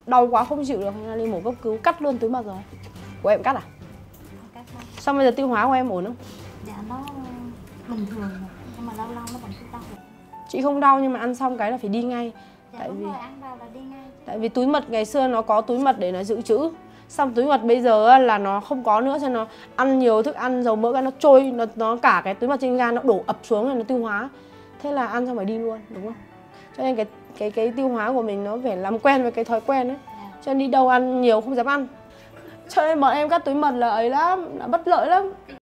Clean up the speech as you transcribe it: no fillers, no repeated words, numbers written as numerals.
Đau quá không chịu được hay là đi mổ cấp cứu, cắt luôn túi mật rồi. Của em cắt à? Sao bây giờ tiêu hóa của em ổn không? Dạ nó bình thường nhưng mà lâu lâu nó vẫn cứ đau. Chị không đau nhưng mà ăn xong cái là phải đi ngay. Dạ, tại vì ăn vào là đi ngay. Tại vì túi mật ngày xưa nó có túi mật để nó dự trữ. Xong túi mật bây giờ là nó không có nữa, cho nó ăn nhiều thức ăn dầu mỡ cái nó trôi, nó cả cái túi mật trên gan nó đổ ập xuống rồi nó tiêu hóa. Thế là ăn xong phải đi luôn, đúng không? Cho nên cái tiêu hóa của mình nó phải làm quen với cái thói quen ấy. Cho nên đi đâu ăn nhiều không dám ăn. Cho nên bọn em cắt túi mật là ấy lắm, là bất lợi lắm.